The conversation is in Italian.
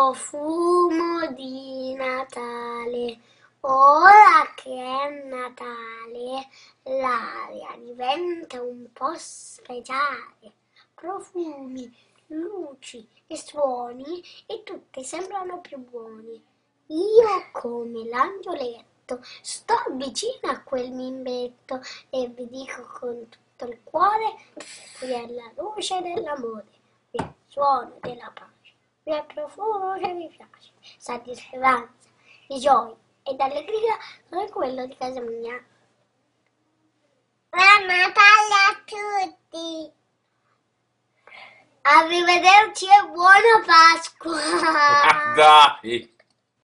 Profumo di Natale, ora che è Natale, l'aria diventa un po' speciale. Profumi, luci e suoni e tutti sembrano più buoni. Io come l'angioletto sto vicino a quel mimbetto e vi dico con tutto il cuore: qui è la luce dell'amore, qui è il suono della pace. Qui è il profumo che mi piace, sa di speranza, di gioia e d'allegria come quello di casa mia. Buon Natale a tutti! Arrivederci e buona Pasqua! Dai!